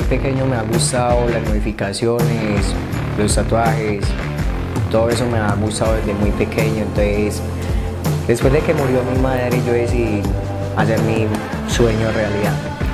pequeño me ha gustado las modificaciones, los tatuajes, todo eso me ha gustado desde muy pequeño. Entonces, después de que murió mi madre, yo decidí hacer mi sueño realidad.